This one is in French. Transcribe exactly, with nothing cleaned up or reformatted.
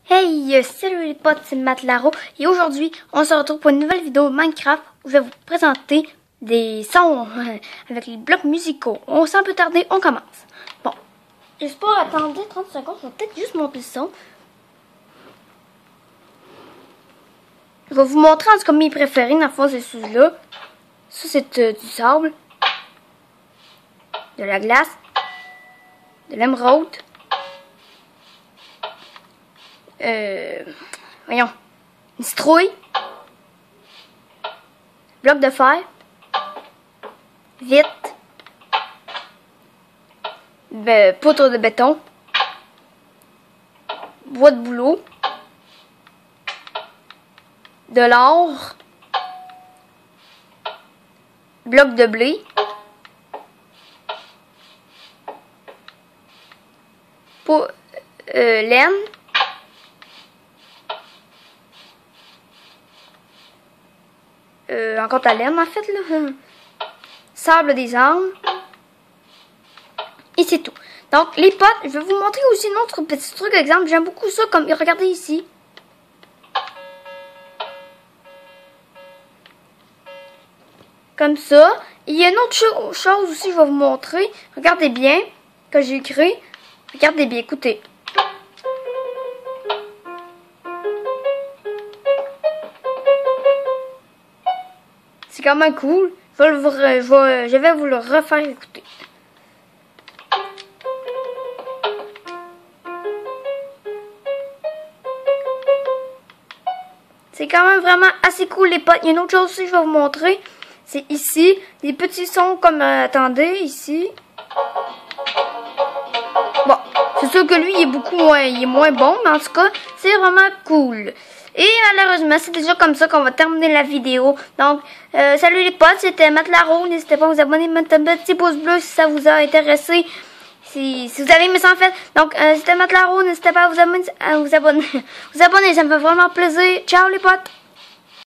Hey, euh, salut les potes, c'est Matlaro et aujourd'hui on se retrouve pour une nouvelle vidéo Minecraft où je vais vous présenter des sons euh, avec les blocs musicaux. On sans plus tarder, on commence. Bon, juste pas attendre trente secondes, je vais peut-être juste monter le son. Je vais vous montrer en tout cas mes préférés, dans le fond c'est ceux-là. Ça c'est euh, du sable, de la glace, de l'émeraude. Euh, voyons, une citrouille, bloc de fer, vitre, be, poutre de béton, bois de bouleau, de l'or, bloc de blé, pour, euh, laine, Euh, encore de la laine en fait là. Sable des arbres. Et c'est tout. Donc les potes, je vais vous montrer aussi un autre petit truc. Exemple, j'aime beaucoup ça comme, regardez ici. Comme ça. Et il y a une autre cho chose aussi, je vais vous montrer. Regardez bien, que j'ai écrit. Regardez bien, écoutez. C'est quand même cool. Je vais, vous, je, vais, je vais vous le refaire écouter. C'est quand même vraiment assez cool les potes. Il y a une autre chose aussi que je vais vous montrer. C'est ici. Des petits sons comme... Euh, attendez, ici. Bon, c'est sûr que lui, il est beaucoup moins, il est moins bon. Mais en tout cas, c'est vraiment cool. Et malheureusement, c'est déjà comme ça qu'on va terminer la vidéo. Donc, euh, salut les potes, c'était Matlaro. N'hésitez pas à vous abonner, mettre un petit pouce bleu si ça vous a intéressé. Si, si vous avez aimé ça en fait. Donc, euh, c'était Matlaro. N'hésitez pas à vous abonner, à vous abonner. Vous abonner, ça me fait vraiment plaisir. Ciao les potes.